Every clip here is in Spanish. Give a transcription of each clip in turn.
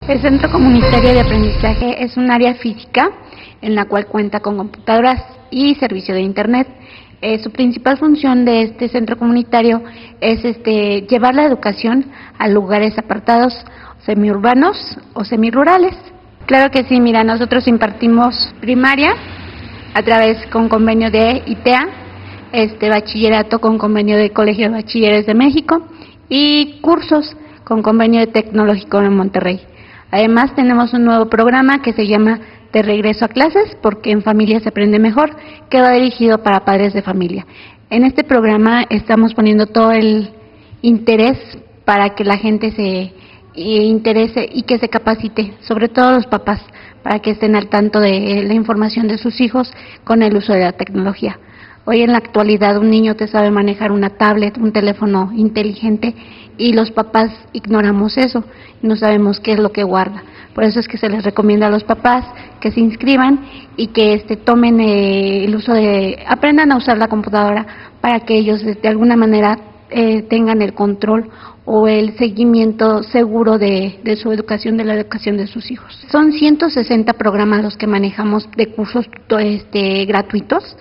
El Centro Comunitario de Aprendizaje es un área física en la cual cuenta con computadoras y servicio de Internet. Su principal función de este centro comunitario es llevar la educación a lugares apartados, semiurbanos o semirurales. Claro que sí, mira, nosotros impartimos primaria a través con convenio de ITEA, bachillerato con convenio de Colegio de Bachilleres de México y cursos con convenio de Tecnológico en Monterrey. Además tenemos un nuevo programa que se llama De Regreso a Clases, porque en familia se aprende mejor, que va dirigido para padres de familia. En este programa estamos poniendo todo el interés para que la gente se interese y que se capacite, sobre todo los papás, para que estén al tanto de la información de sus hijos con el uso de la tecnología. Hoy en la actualidad un niño te sabe manejar una tablet, un teléfono inteligente y los papás ignoramos eso, no sabemos qué es lo que guarda. Por eso es que se les recomienda a los papás que se inscriban y que tomen el uso aprendan a usar la computadora para que ellos de alguna manera tengan el control o el seguimiento seguro de su educación, de la educación de sus hijos. Son 160 programas los que manejamos de cursos gratuitos.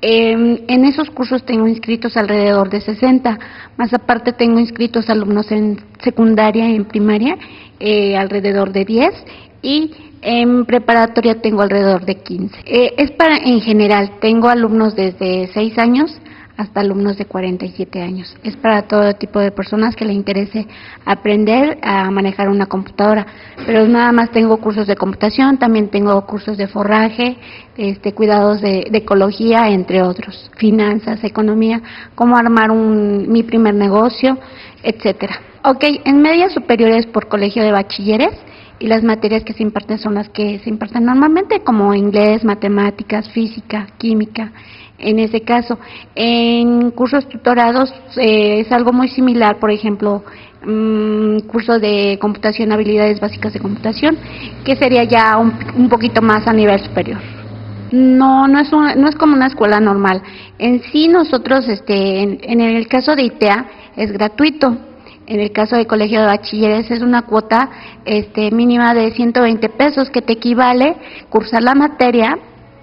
En esos cursos tengo inscritos alrededor de 60, más aparte tengo inscritos alumnos en secundaria y en primaria, alrededor de 10, y en preparatoria tengo alrededor de 15. Es para, en general, tengo alumnos desde 6 años hasta alumnos de 47 años. Es para todo tipo de personas que le interese aprender a manejar una computadora. Pero nada más tengo cursos de computación, también tengo cursos de forraje, cuidados de ecología, entre otros, finanzas, economía, cómo armar mi primer negocio, etcétera. Ok, en medias superiores por colegio de bachilleres, y las materias que se imparten son las que se imparten normalmente, como inglés, matemáticas, física, química. En ese caso, en cursos tutorados es algo muy similar, por ejemplo, curso de computación, habilidades básicas de computación, que sería ya un poquito más a nivel superior. No es como una escuela normal. En sí nosotros, en el caso de ITEA es gratuito. En el caso de colegio de bachilleres es una cuota mínima de 120 pesos que te equivale cursar la materia,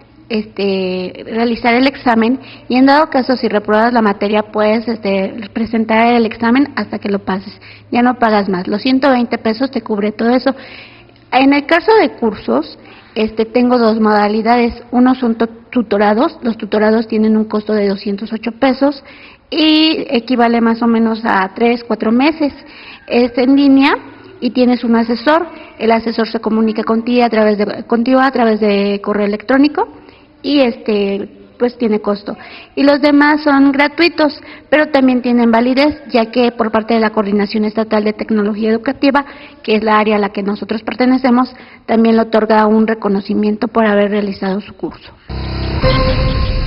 realizar el examen, y en dado caso si repruebas la materia puedes presentar el examen hasta que lo pases, ya no pagas más. Los 120 pesos te cubre todo eso. En el caso de cursos, tengo dos modalidades. Uno son tutorados. Los tutorados tienen un costo de 208 pesos y equivale más o menos a 3-4 meses. Es en línea y tienes un asesor. El asesor se comunica contigo a través de correo electrónico y pues tiene costo. Y los demás son gratuitos, pero también tienen validez, ya que por parte de la Coordinación Estatal de Tecnología Educativa, que es la área a la que nosotros pertenecemos, también le otorga un reconocimiento por haber realizado su curso.